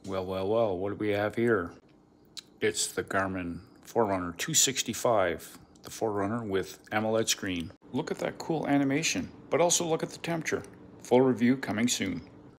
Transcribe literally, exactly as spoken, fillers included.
Well, well, well, what do we have here? It's the Garmin Forerunner two sixty-five, the Forerunner with AMOLED screen. Look at that cool animation, but also look at the temperature. Full review coming soon.